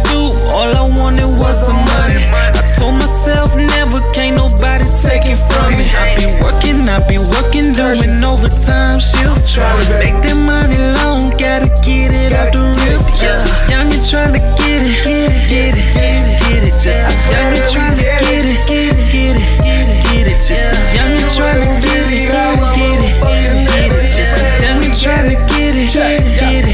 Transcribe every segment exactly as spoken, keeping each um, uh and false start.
stoop, all I wanted was some money. I told myself never, can't nobody take it from me. I be working, I be working, doing overtime shifts. Tryna make that money long, gotta get it off the rip. Just a youngin' tryna get it, get it, get it. Just a youngin' tryna get it, get it, get it, get it. Just a youngin' tryna get it, get it, get it, get it. Just a youngin' tryna get it, get it, get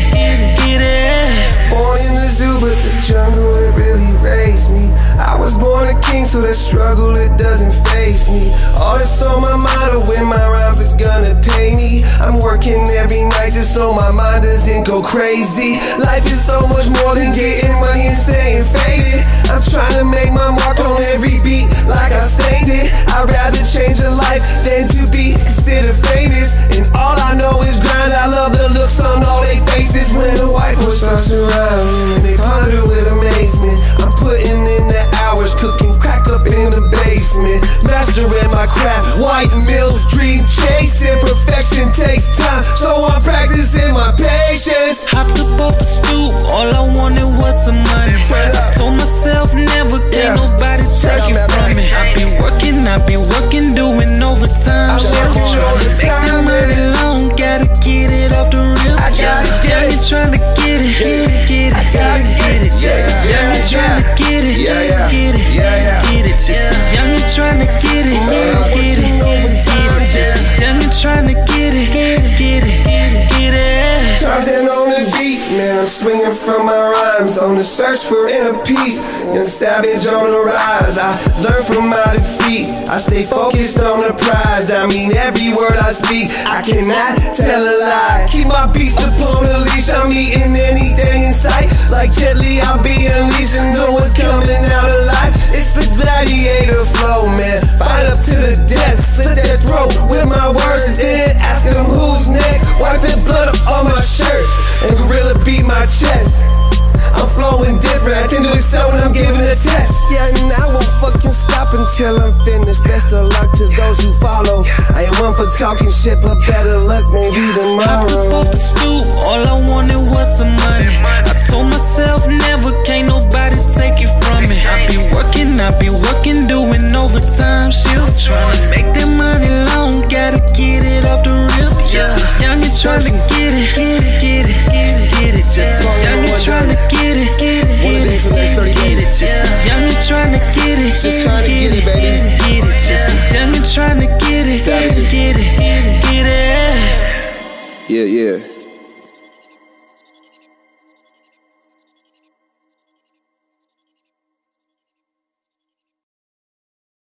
it. Born in the zoo, but the jungle, it really raised me. I was born a king, so that struggle, it doesn't faze me. All that's on my mind are when my rhymes are gonna pay me. I'm working every night just so my mind doesn't go crazy. Life is so much more than getting money and staying faded. I'm trying to make my mark on every beat like I stained it. I'd rather change a life than to be considered famous. And all I know is grind. I love the looks on all they faces. When a white boy starts to rhyme and they ponder with amazement. I'm putting in the hours, cooking crack up in the basement, mastering my craft, white mills, dream chasing. Perfection takes time, so I'm practicing my patience. Hopped up off the stoop, all I wanted was some money. I told myself never, can't Yeah. nobody take it from me. I be working, I be working, doing overtime. I'm working Tryna make that overtime, money man. long, gotta get it off the rip. I gotta get it. Tryna get it, get it, get it, I gotta get it. get it. Yeah, Youngin' yeah, tryna get it, Yeah, yeah. get it, Yeah, yeah. get it. Just youngin' tryna get it, get it, get it, get it. Just youngin' tryna get it, get it, get it, get it. Tarzan on the beat, man, I'm swinging from my rhymes. On the search for inner peace, young savage on the rise. I learn from my defeat, I stay focused on the prize. I mean every word I speak, I cannot tell a lie. Keep my beast upon the leash, I'm eating anything in sight. Like gently I'll be unleashed and know what's coming out alive. It's the gladiator flow, man, fight up to the death. Slit that throat with my words, then ask them who's next. Wipe the blood up on my shirt and gorilla beat my chest. I'm flowing different, I tend to excel when I'm giving a test. Yeah, and I won't fucking stop until I'm finished. Best of luck to those who follow. I ain't one for talking shit, but better luck maybe Hopped up tomorrow. off the stoop, all I wanted was some money. I told myself never, can't nobody take it from me. I be working, I be working, doing overtime shifts. Tryna make that money long, gotta get it off the rip. Just a youngin' tryna get it, get it, get it, get it. Just a youngin' tryna get it, get it, One a day for the next thirty get it. days. Just a youngin' tryna get it, Just trying to get it, baby. get it. Just a youngin' tryna get it, get it, get it, get it. Yeah, yeah.